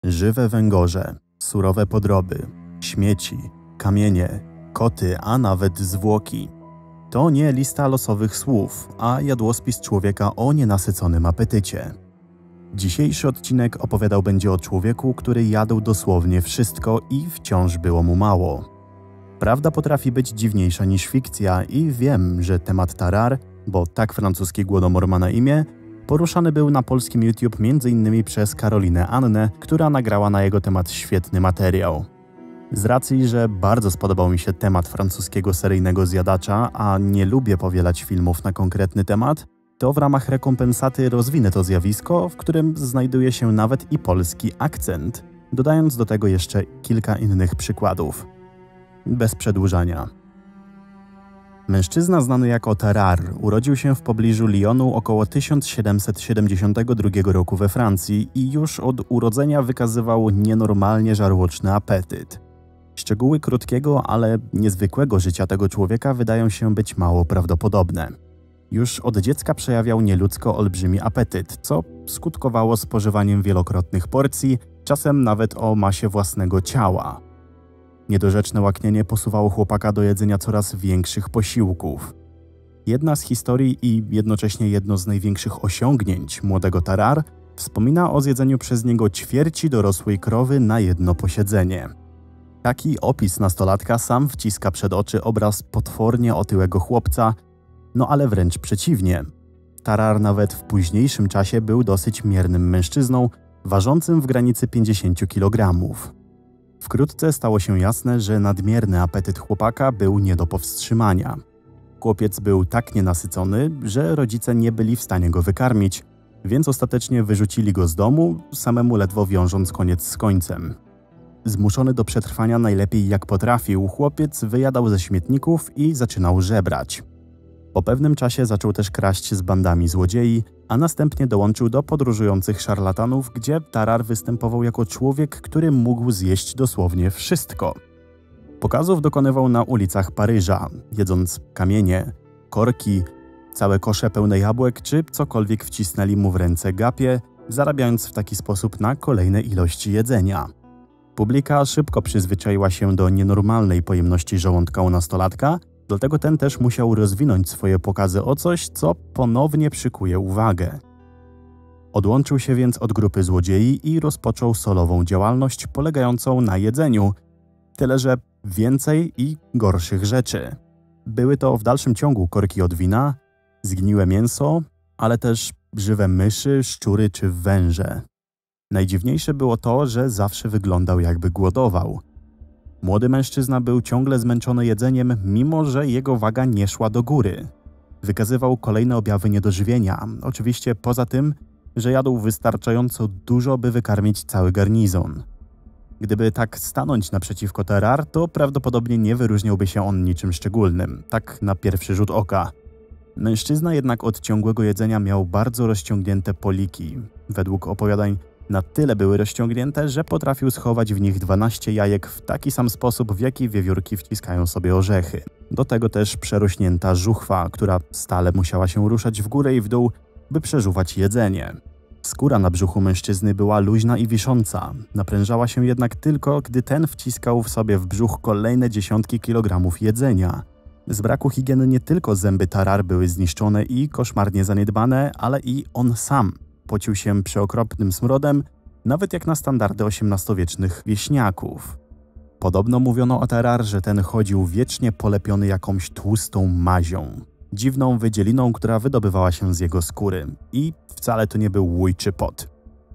Żywe węgorze, surowe podroby, śmieci, kamienie, koty, a nawet zwłoki. To nie lista losowych słów, a jadłospis człowieka o nienasyconym apetycie. Dzisiejszy odcinek opowiadał będzie o człowieku, który jadł dosłownie wszystko i wciąż było mu mało. Prawda potrafi być dziwniejsza niż fikcja i wiem, że temat Tarare, bo tak francuski głodomor ma na imię, poruszany był na polskim YouTube m.in. przez Karolinę Annę, która nagrała na jego temat świetny materiał. Z racji, że bardzo spodobał mi się temat francuskiego seryjnego zjadacza, a nie lubię powielać filmów na konkretny temat, to w ramach rekompensaty rozwinę to zjawisko, w którym znajduje się nawet i polski akcent, dodając do tego jeszcze kilka innych przykładów. Bez przedłużania. Mężczyzna znany jako Tarare urodził się w pobliżu Lyonu około 1772 roku we Francji i już od urodzenia wykazywał nienormalnie żarłoczny apetyt. Szczegóły krótkiego, ale niezwykłego życia tego człowieka wydają się być mało prawdopodobne. Już od dziecka przejawiał nieludzko olbrzymi apetyt, co skutkowało spożywaniem wielokrotnych porcji, czasem nawet o masie własnego ciała. Niedorzeczne łaknienie posuwało chłopaka do jedzenia coraz większych posiłków. Jedna z historii i jednocześnie jedno z największych osiągnięć młodego Tarare wspomina o zjedzeniu przez niego ćwierci dorosłej krowy na jedno posiedzenie. Taki opis nastolatka sam wciska przed oczy obraz potwornie otyłego chłopca, no ale wręcz przeciwnie. Tarare nawet w późniejszym czasie był dosyć miernym mężczyzną, ważącym w granicy 50 kg. Wkrótce stało się jasne, że nadmierny apetyt chłopaka był nie do powstrzymania. Chłopiec był tak nienasycony, że rodzice nie byli w stanie go wykarmić, więc ostatecznie wyrzucili go z domu, samemu ledwo wiążąc koniec z końcem. Zmuszony do przetrwania najlepiej jak potrafił, chłopiec wyjadał ze śmietników i zaczynał żebrać. Po pewnym czasie zaczął też kraść z bandami złodziei, a następnie dołączył do podróżujących szarlatanów, gdzie Tarare występował jako człowiek, który mógł zjeść dosłownie wszystko. Pokazów dokonywał na ulicach Paryża, jedząc kamienie, korki, całe kosze pełne jabłek czy cokolwiek wcisnęli mu w ręce gapie, zarabiając w taki sposób na kolejne ilości jedzenia. Publika szybko przyzwyczaiła się do nienormalnej pojemności żołądka u nastolatka, dlatego ten też musiał rozwinąć swoje pokazy o coś, co ponownie przykuje uwagę. Odłączył się więc od grupy złodziei i rozpoczął solową działalność polegającą na jedzeniu, tyle że więcej i gorszych rzeczy. Były to w dalszym ciągu korki od wina, zgniłe mięso, ale też żywe myszy, szczury czy węże. Najdziwniejsze było to, że zawsze wyglądał jakby głodował. Młody mężczyzna był ciągle zmęczony jedzeniem, mimo że jego waga nie szła do góry. Wykazywał kolejne objawy niedożywienia, oczywiście poza tym, że jadł wystarczająco dużo, by wykarmić cały garnizon. Gdyby tak stanąć naprzeciwko Tarare, to prawdopodobnie nie wyróżniałby się on niczym szczególnym, tak na pierwszy rzut oka. Mężczyzna jednak od ciągłego jedzenia miał bardzo rozciągnięte poliki. Według opowiadań na tyle były rozciągnięte, że potrafił schować w nich 12 jajek w taki sam sposób, w jaki wiewiórki wciskają sobie orzechy. Do tego też przerośnięta żuchwa, która stale musiała się ruszać w górę i w dół, by przeżuwać jedzenie. Skóra na brzuchu mężczyzny była luźna i wisząca, naprężała się jednak tylko, gdy ten wciskał w sobie w brzuch kolejne dziesiątki kilogramów jedzenia. Z braku higieny nie tylko zęby Tarare były zniszczone i koszmarnie zaniedbane, ale i on sam pocił się przeokropnym smrodem, nawet jak na standardy XVIII-wiecznych wieśniaków. Podobno mówiono o Tarare, że ten chodził wiecznie polepiony jakąś tłustą mazią, dziwną wydzieliną, która wydobywała się z jego skóry. I wcale to nie był łój czy pot.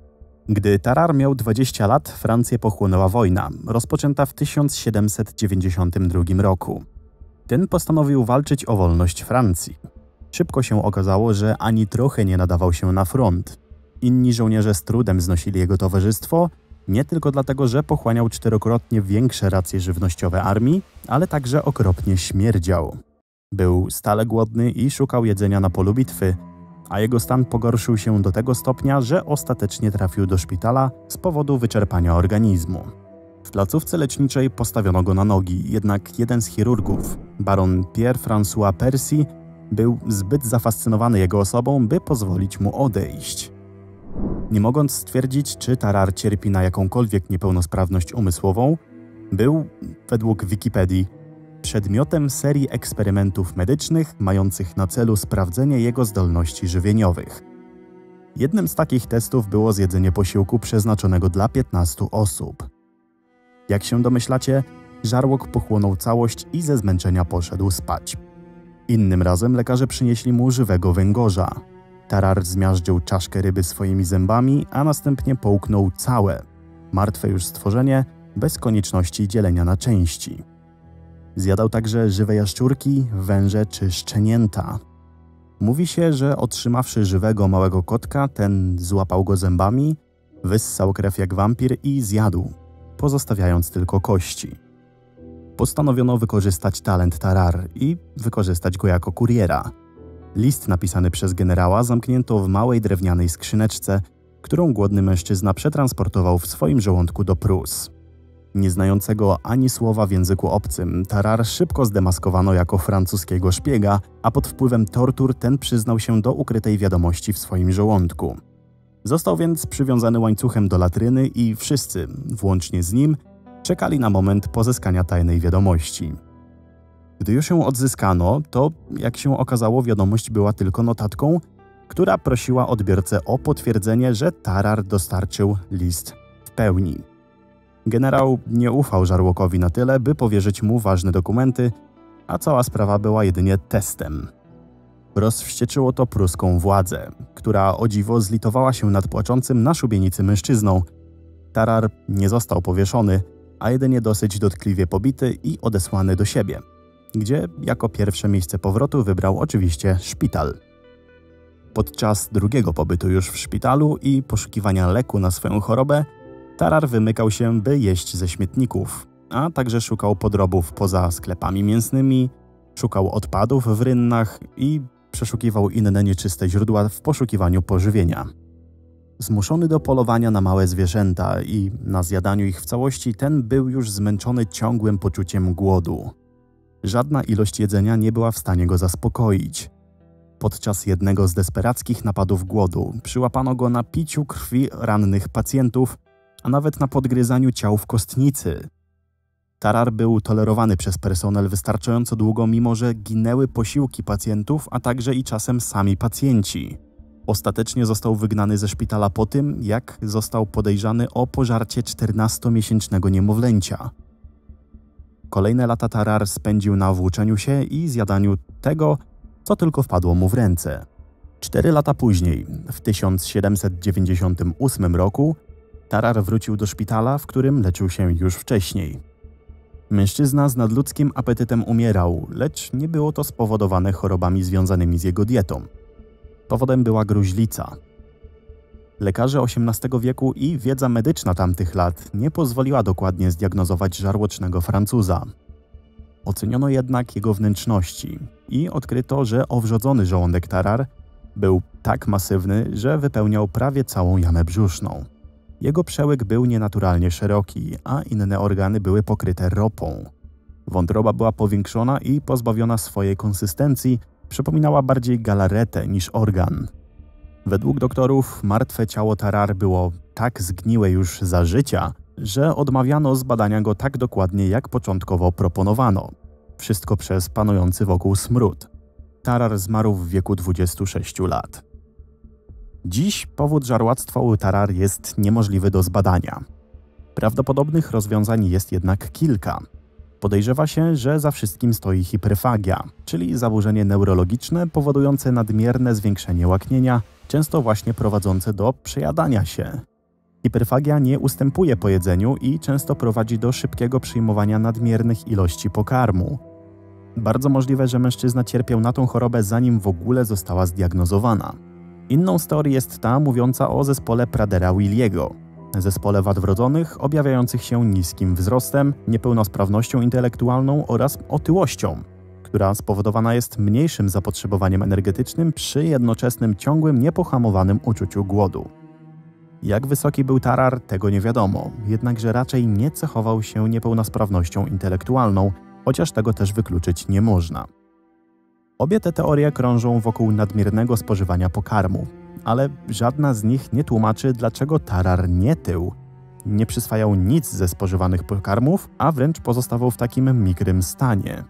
Gdy Tarare miał 20 lat, Francję pochłonęła wojna, rozpoczęta w 1792 roku. Ten postanowił walczyć o wolność Francji. Szybko się okazało, że ani trochę nie nadawał się na front. Inni żołnierze z trudem znosili jego towarzystwo, nie tylko dlatego, że pochłaniał 4-krotnie większe racje żywnościowe armii, ale także okropnie śmierdział. Był stale głodny i szukał jedzenia na polu bitwy, a jego stan pogorszył się do tego stopnia, że ostatecznie trafił do szpitala z powodu wyczerpania organizmu. W placówce leczniczej postawiono go na nogi, jednak jeden z chirurgów, baron Pierre-François Percy, był zbyt zafascynowany jego osobą, by pozwolić mu odejść. Nie mogąc stwierdzić, czy Tarar cierpi na jakąkolwiek niepełnosprawność umysłową, był, według Wikipedii, przedmiotem serii eksperymentów medycznych mających na celu sprawdzenie jego zdolności żywieniowych. Jednym z takich testów było zjedzenie posiłku przeznaczonego dla 15 osób. Jak się domyślacie, żarłok pochłonął całość i ze zmęczenia poszedł spać. Innym razem lekarze przynieśli mu żywego węgorza. Tarar zmiażdżył czaszkę ryby swoimi zębami, a następnie połknął całe, martwe już stworzenie, bez konieczności dzielenia na części. Zjadał także żywe jaszczurki, węże czy szczenięta. Mówi się, że otrzymawszy żywego małego kotka, ten złapał go zębami, wyssał krew jak wampir i zjadł, pozostawiając tylko kości. Postanowiono wykorzystać talent Tarar i wykorzystać go jako kuriera. List napisany przez generała zamknięto w małej drewnianej skrzyneczce, którą głodny mężczyzna przetransportował w swoim żołądku do Prus. Nieznającego ani słowa w języku obcym, Tarar szybko zdemaskowano jako francuskiego szpiega, a pod wpływem tortur ten przyznał się do ukrytej wiadomości w swoim żołądku. Został więc przywiązany łańcuchem do latryny i wszyscy, włącznie z nim, czekali na moment pozyskania tajnej wiadomości. Gdy już ją odzyskano, to, jak się okazało, wiadomość była tylko notatką, która prosiła odbiorcę o potwierdzenie, że Tarar dostarczył list w pełni. Generał nie ufał żarłokowi na tyle, by powierzyć mu ważne dokumenty, a cała sprawa była jedynie testem. Rozwścieczyło to pruską władzę, która o dziwo zlitowała się nad płaczącym na szubienicy mężczyzną. Tarar nie został powieszony, a jedynie dosyć dotkliwie pobity i odesłany do siebie, gdzie jako pierwsze miejsce powrotu wybrał oczywiście szpital. Podczas drugiego pobytu już w szpitalu i poszukiwania leku na swoją chorobę, Tarar wymykał się, by jeść ze śmietników, a także szukał podrobów poza sklepami mięsnymi, szukał odpadów w rynnach i przeszukiwał inne nieczyste źródła w poszukiwaniu pożywienia. Zmuszony do polowania na małe zwierzęta i na zjadaniu ich w całości, ten był już zmęczony ciągłym poczuciem głodu. Żadna ilość jedzenia nie była w stanie go zaspokoić. Podczas jednego z desperackich napadów głodu przyłapano go na piciu krwi rannych pacjentów, a nawet na podgryzaniu ciał w kostnicy. Tarar był tolerowany przez personel wystarczająco długo, mimo że ginęły posiłki pacjentów, a także i czasem sami pacjenci. Ostatecznie został wygnany ze szpitala po tym, jak został podejrzany o pożarcie 14-miesięcznego niemowlęcia. Kolejne lata Tarar spędził na włóczeniu się i zjadaniu tego, co tylko wpadło mu w ręce. 4 lata później, w 1798 roku, Tarar wrócił do szpitala, w którym leczył się już wcześniej. Mężczyzna z nadludzkim apetytem umierał, lecz nie było to spowodowane chorobami związanymi z jego dietą. Powodem była gruźlica. Lekarze XVIII wieku i wiedza medyczna tamtych lat nie pozwoliła dokładnie zdiagnozować żarłocznego Francuza. Oceniono jednak jego wnętrzności i odkryto, że owrzodzony żołądek Tarar był tak masywny, że wypełniał prawie całą jamę brzuszną. Jego przełyk był nienaturalnie szeroki, a inne organy były pokryte ropą. Wątroba była powiększona i pozbawiona swojej konsystencji, przypominała bardziej galaretę niż organ. Według doktorów martwe ciało Tarar było tak zgniłe już za życia, że odmawiano zbadania go tak dokładnie, jak początkowo proponowano. Wszystko przez panujący wokół smród. Tarar zmarł w wieku 26 lat. Dziś powód żarłactwa u Tarar jest niemożliwy do zbadania. Prawdopodobnych rozwiązań jest jednak kilka. Podejrzewa się, że za wszystkim stoi hiperfagia, czyli zaburzenie neurologiczne powodujące nadmierne zwiększenie łaknienia, często właśnie prowadzące do przejadania się. Hiperfagia nie ustępuje po jedzeniu i często prowadzi do szybkiego przyjmowania nadmiernych ilości pokarmu. Bardzo możliwe, że mężczyzna cierpiał na tą chorobę, zanim w ogóle została zdiagnozowana. Inną z teorii jest ta mówiąca o zespole Pradera-Williego, zespole wad wrodzonych objawiających się niskim wzrostem, niepełnosprawnością intelektualną oraz otyłością, która spowodowana jest mniejszym zapotrzebowaniem energetycznym przy jednoczesnym ciągłym, niepohamowanym uczuciu głodu. Jak wysoki był Tarar, tego nie wiadomo, jednakże raczej nie cechował się niepełnosprawnością intelektualną, chociaż tego też wykluczyć nie można. Obie te teorie krążą wokół nadmiernego spożywania pokarmu, ale żadna z nich nie tłumaczy, dlaczego tarar nie tył. Nie przyswajał nic ze spożywanych pokarmów, a wręcz pozostawał w takim mikrym stanie.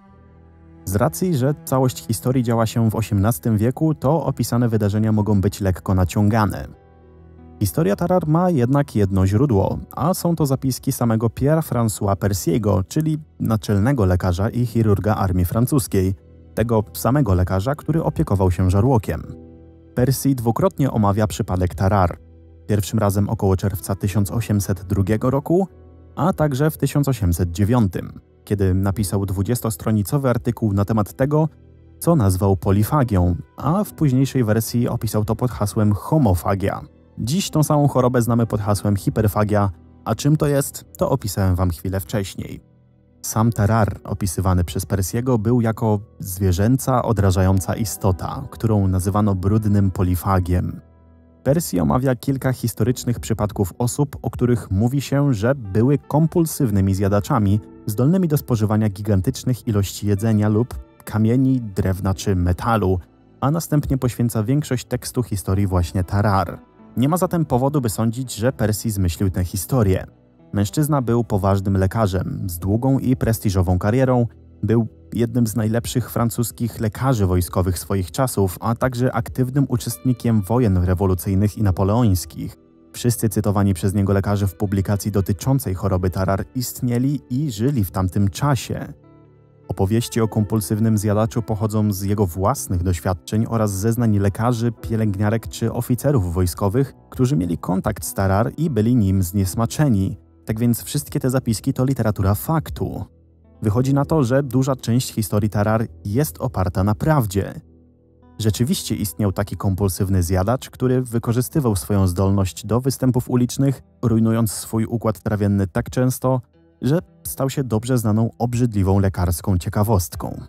Z racji, że całość historii działa się w XVIII wieku, to opisane wydarzenia mogą być lekko naciągane. Historia tarar ma jednak jedno źródło, a są to zapiski samego Pierre-François Perciego, czyli naczelnego lekarza i chirurga armii francuskiej, tego samego lekarza, który opiekował się żarłokiem. Percy dwukrotnie omawia przypadek tarar. Pierwszym razem około czerwca 1802 roku, a także w 1809, kiedy napisał 20-stronicowy artykuł na temat tego, co nazwał polifagią, a w późniejszej wersji opisał to pod hasłem homofagia. Dziś tą samą chorobę znamy pod hasłem hiperfagia, a czym to jest, to opisałem wam chwilę wcześniej. Sam tarar opisywany przez Perciego był jako zwierzęca, odrażająca istota, którą nazywano brudnym polifagiem. Percy omawia kilka historycznych przypadków osób, o których mówi się, że były kompulsywnymi zjadaczami, zdolnymi do spożywania gigantycznych ilości jedzenia lub kamieni, drewna czy metalu, a następnie poświęca większość tekstu historii właśnie tarar. Nie ma zatem powodu, by sądzić, że Percy zmyślił tę historię. Mężczyzna był poważnym lekarzem, z długą i prestiżową karierą, był jednym z najlepszych francuskich lekarzy wojskowych swoich czasów, a także aktywnym uczestnikiem wojen rewolucyjnych i napoleońskich. Wszyscy cytowani przez niego lekarze w publikacji dotyczącej choroby tarar istnieli i żyli w tamtym czasie. Opowieści o kompulsywnym zjadaczu pochodzą z jego własnych doświadczeń oraz zeznań lekarzy, pielęgniarek czy oficerów wojskowych, którzy mieli kontakt z tarar i byli nim zniesmaczeni. Tak więc wszystkie te zapiski to literatura faktu. Wychodzi na to, że duża część historii tarar jest oparta na prawdzie. Rzeczywiście istniał taki kompulsywny zjadacz, który wykorzystywał swoją zdolność do występów ulicznych, rujnując swój układ trawienny tak często, że stał się dobrze znaną, obrzydliwą lekarską ciekawostką.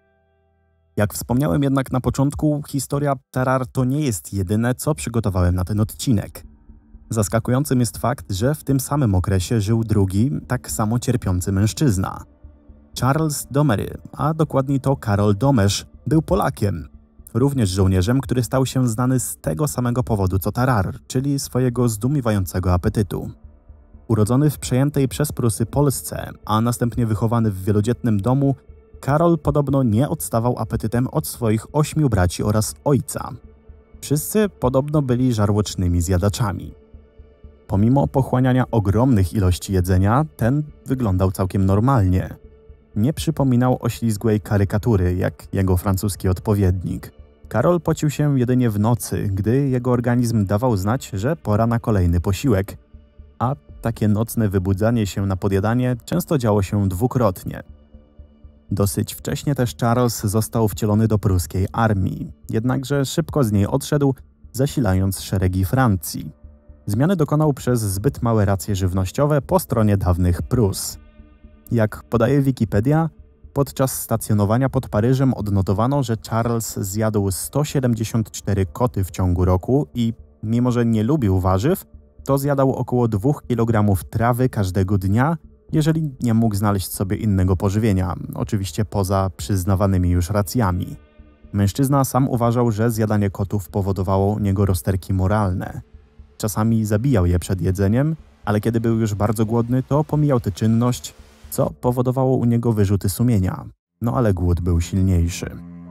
Jak wspomniałem jednak na początku, historia tarar to nie jest jedyne, co przygotowałem na ten odcinek. Zaskakującym jest fakt, że w tym samym okresie żył drugi, tak samo cierpiący mężczyzna. Charles Domery, a dokładniej to Karol Domesz, był Polakiem. Również żołnierzem, który stał się znany z tego samego powodu co tarar, czyli swojego zdumiewającego apetytu. Urodzony w przejętej przez Prusy Polsce, a następnie wychowany w wielodzietnym domu, Karol podobno nie odstawał apetytem od swoich 8 braci oraz ojca. Wszyscy podobno byli żarłocznymi zjadaczami. Pomimo pochłaniania ogromnych ilości jedzenia, ten wyglądał całkiem normalnie. Nie przypominał oślizgłej karykatury, jak jego francuski odpowiednik. Karol pocił się jedynie w nocy, gdy jego organizm dawał znać, że pora na kolejny posiłek, a takie nocne wybudzanie się na podjadanie często działo się dwukrotnie. Dosyć wcześnie też Charles został wcielony do pruskiej armii, jednakże szybko z niej odszedł, zasilając szeregi Francji. Zmiany dokonał przez zbyt małe racje żywnościowe po stronie dawnych Prus. Jak podaje Wikipedia, podczas stacjonowania pod Paryżem odnotowano, że Charles zjadł 174 koty w ciągu roku i, mimo że nie lubił warzyw, to zjadał około 2 kg trawy każdego dnia, jeżeli nie mógł znaleźć sobie innego pożywienia, oczywiście poza przyznawanymi już racjami. Mężczyzna sam uważał, że zjadanie kotów powodowało u niego rozterki moralne. Czasami zabijał je przed jedzeniem, ale kiedy był już bardzo głodny, to pomijał tę czynność, co powodowało u niego wyrzuty sumienia. No ale głód był silniejszy.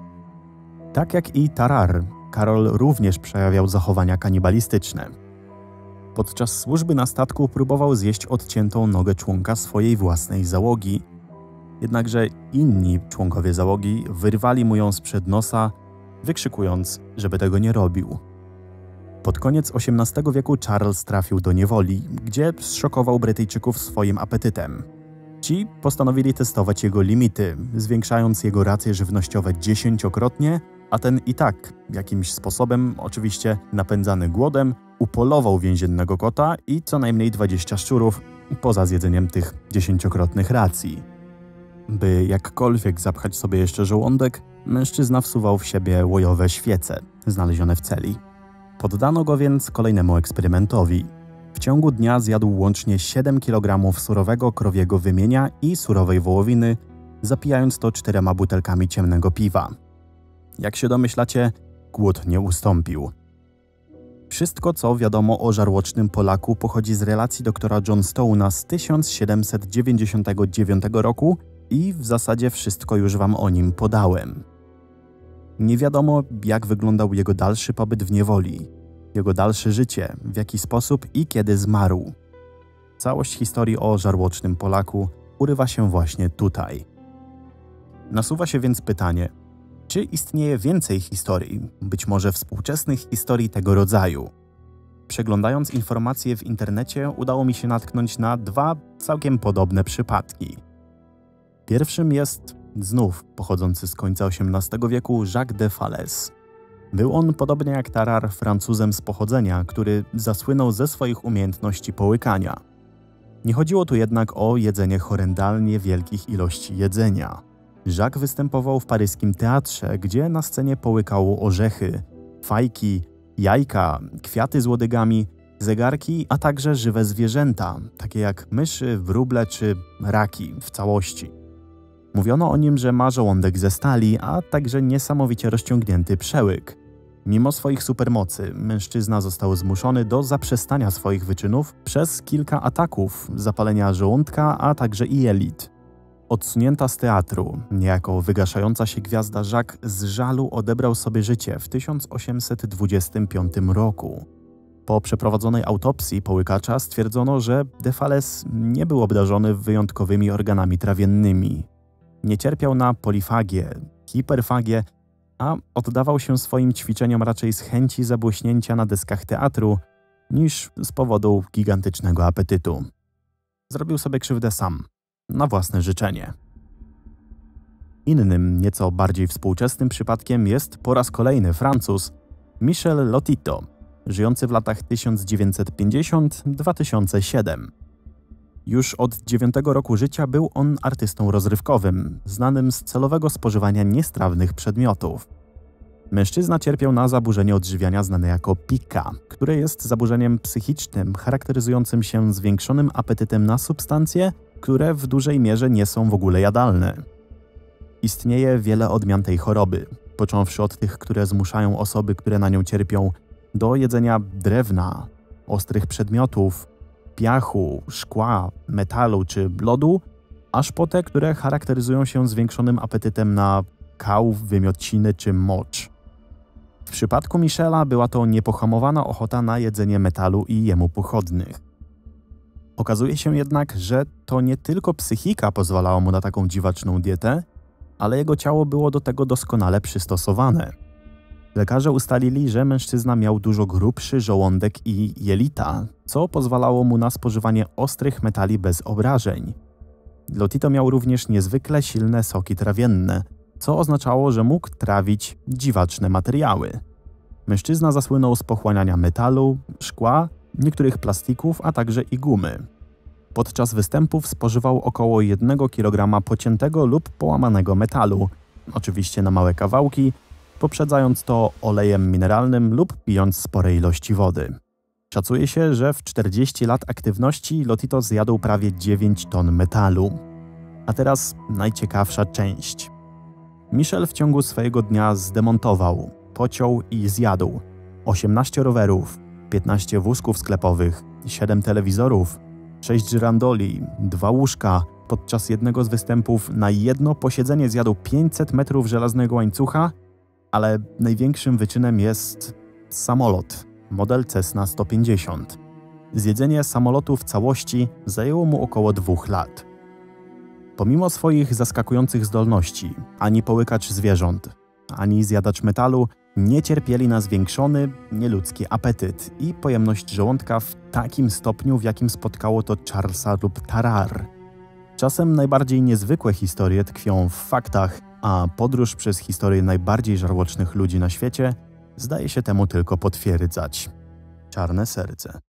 Tak jak i tarar, Karol również przejawiał zachowania kanibalistyczne. Podczas służby na statku próbował zjeść odciętą nogę członka swojej własnej załogi. Jednakże inni członkowie załogi wyrwali mu ją sprzed nosa, wykrzykując, żeby tego nie robił. Pod koniec XVIII wieku Charles trafił do niewoli, gdzie zszokował Brytyjczyków swoim apetytem. Ci postanowili testować jego limity, zwiększając jego racje żywnościowe 10-krotnie, a ten i tak, jakimś sposobem, oczywiście napędzany głodem, upolował więziennego kota i co najmniej 20 szczurów, poza zjedzeniem tych 10-krotnych racji. By jakkolwiek zapchać sobie jeszcze żołądek, mężczyzna wsuwał w siebie łojowe świece, znalezione w celi. Poddano go więc kolejnemu eksperymentowi. W ciągu dnia zjadł łącznie 7 kg surowego krowiego wymienia i surowej wołowiny, zapijając to 4 butelkami ciemnego piwa. Jak się domyślacie, głód nie ustąpił. Wszystko, co wiadomo o żarłocznym Polaku, pochodzi z relacji doktora John Stone'a z 1799 roku i w zasadzie wszystko już wam o nim podałem. Nie wiadomo, jak wyglądał jego dalszy pobyt w niewoli, jego dalsze życie, w jaki sposób i kiedy zmarł. Całość historii o żarłocznym Polaku urywa się właśnie tutaj. Nasuwa się więc pytanie, czy istnieje więcej historii, być może współczesnych historii tego rodzaju? Przeglądając informacje w internecie, udało mi się natknąć na dwa całkiem podobne przypadki. Pierwszym jest znów pochodzący z końca XVIII wieku Jacques de Falaise. Był on, podobnie jak Tarare, Francuzem z pochodzenia, który zasłynął ze swoich umiejętności połykania. Nie chodziło tu jednak o jedzenie horrendalnie wielkich ilości jedzenia. Jacques występował w paryskim teatrze, gdzie na scenie połykał orzechy, fajki, jajka, kwiaty z łodygami, zegarki, a także żywe zwierzęta, takie jak myszy, wróble czy raki w całości. Mówiono o nim, że ma żołądek ze stali, a także niesamowicie rozciągnięty przełyk. Mimo swoich supermocy, mężczyzna został zmuszony do zaprzestania swoich wyczynów przez kilka ataków, zapalenia żołądka, a także i jelit. Odsunięta z teatru, niejako wygaszająca się gwiazda Jacques z żalu odebrał sobie życie w 1825 roku. Po przeprowadzonej autopsji połykacza stwierdzono, że de Falaise nie był obdarzony wyjątkowymi organami trawiennymi. Nie cierpiał na polifagię, hiperfagię, a oddawał się swoim ćwiczeniom raczej z chęci zabłyśnięcia na deskach teatru niż z powodu gigantycznego apetytu. Zrobił sobie krzywdę sam, na własne życzenie. Innym, nieco bardziej współczesnym przypadkiem jest po raz kolejny Francuz Michel Lotito, żyjący w latach 1950–2007. Już od 9 roku życia był on artystą rozrywkowym, znanym z celowego spożywania niestrawnych przedmiotów. Mężczyzna cierpiał na zaburzenie odżywiania znane jako PICA, które jest zaburzeniem psychicznym charakteryzującym się zwiększonym apetytem na substancje, które w dużej mierze nie są w ogóle jadalne. Istnieje wiele odmian tej choroby, począwszy od tych, które zmuszają osoby, które na nią cierpią, do jedzenia drewna, ostrych przedmiotów, piachu, szkła, metalu czy lodu, aż po te, które charakteryzują się zwiększonym apetytem na kał, wymiociny czy mocz. W przypadku Michela była to niepohamowana ochota na jedzenie metalu i jemu pochodnych. Okazuje się jednak, że to nie tylko psychika pozwalała mu na taką dziwaczną dietę, ale jego ciało było do tego doskonale przystosowane. Lekarze ustalili, że mężczyzna miał dużo grubszy żołądek i jelita, co pozwalało mu na spożywanie ostrych metali bez obrażeń. Lotito miał również niezwykle silne soki trawienne, co oznaczało, że mógł trawić dziwaczne materiały. Mężczyzna zasłynął z pochłaniania metalu, szkła, niektórych plastików, a także i gumy. Podczas występów spożywał około 1 kg pociętego lub połamanego metalu, oczywiście na małe kawałki, poprzedzając to olejem mineralnym lub pijąc spore ilości wody. Szacuje się, że w 40 lat aktywności Lotito zjadł prawie 9 ton metalu. A teraz najciekawsza część. Michel w ciągu swojego dnia zdemontował, pociął i zjadł 18 rowerów, 15 wózków sklepowych, 7 telewizorów, 6 żyrandoli, 2 łóżka. Podczas jednego z występów na jedno posiedzenie zjadł 500 metrów żelaznego łańcucha, ale największym wyczynem jest samolot, model Cessna 150. Zjedzenie samolotu w całości zajęło mu około 2 lat. Pomimo swoich zaskakujących zdolności, ani połykacz zwierząt, ani zjadacz metalu nie cierpieli na zwiększony, nieludzki apetyt i pojemność żołądka w takim stopniu, w jakim spotkało to Charlesa lub Tarare. Czasem najbardziej niezwykłe historie tkwią w faktach, a podróż przez historię najbardziej żarłocznych ludzi na świecie zdaje się temu tylko potwierdzać. Czarne serce.